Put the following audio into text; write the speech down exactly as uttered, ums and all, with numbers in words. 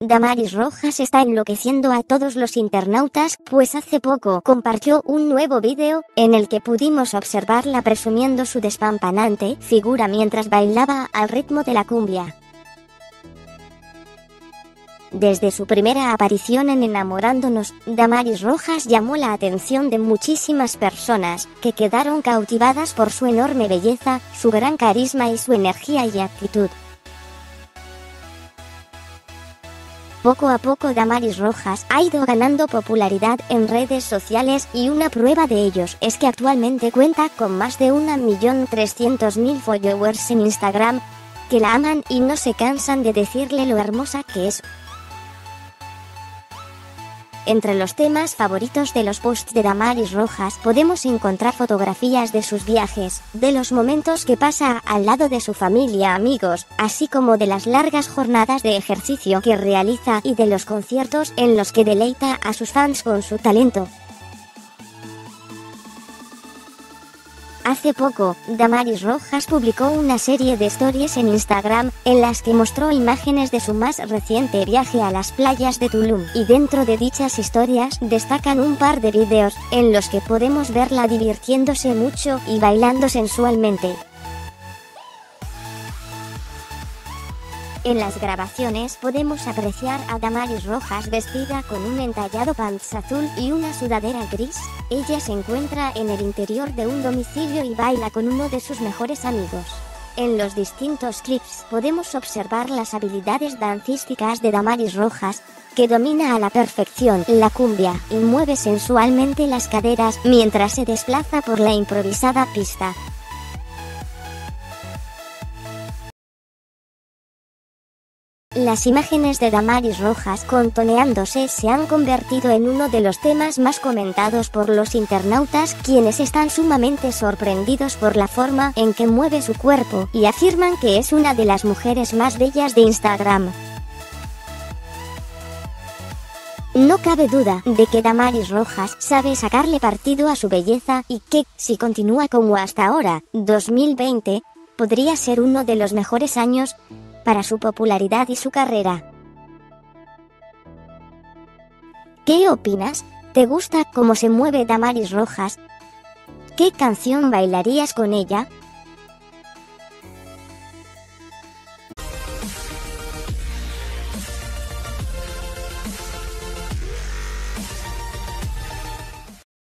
Damaris Rojas está enloqueciendo a todos los internautas, pues hace poco compartió un nuevo vídeo, en el que pudimos observarla presumiendo su despampanante figura mientras bailaba al ritmo de la cumbia. Desde su primera aparición en Enamorándonos, Damaris Rojas llamó la atención de muchísimas personas, que quedaron cautivadas por su enorme belleza, su gran carisma y su energía y actitud. Poco a poco Damaris Rojas ha ido ganando popularidad en redes sociales y una prueba de ellos es que actualmente cuenta con más de un millón trescientos mil followers en Instagram, que la aman y no se cansan de decirle lo hermosa que es. Entre los temas favoritos de los posts de Damaris Rojas podemos encontrar fotografías de sus viajes, de los momentos que pasa al lado de su familia, amigos, así como de las largas jornadas de ejercicio que realiza y de los conciertos en los que deleita a sus fans con su talento. Hace poco, Damaris Rojas publicó una serie de stories en Instagram, en las que mostró imágenes de su más reciente viaje a las playas de Tulum, y dentro de dichas historias destacan un par de vídeos, en los que podemos verla divirtiéndose mucho y bailando sensualmente. En las grabaciones podemos apreciar a Damaris Rojas vestida con un entallado pants azul y una sudadera gris. Ella se encuentra en el interior de un domicilio y baila con uno de sus mejores amigos. En los distintos clips podemos observar las habilidades dancísticas de Damaris Rojas, que domina a la perfección la cumbia y mueve sensualmente las caderas mientras se desplaza por la improvisada pista. Las imágenes de Damaris Rojas contoneándose se han convertido en uno de los temas más comentados por los internautas, quienes están sumamente sorprendidos por la forma en que mueve su cuerpo y afirman que es una de las mujeres más bellas de Instagram. No cabe duda de que Damaris Rojas sabe sacarle partido a su belleza y que, si continúa como hasta ahora, dos mil veinte, podría ser uno de los mejores años para su popularidad y su carrera. ¿Qué opinas? ¿Te gusta cómo se mueve Damaris Rojas? ¿Qué canción bailarías con ella?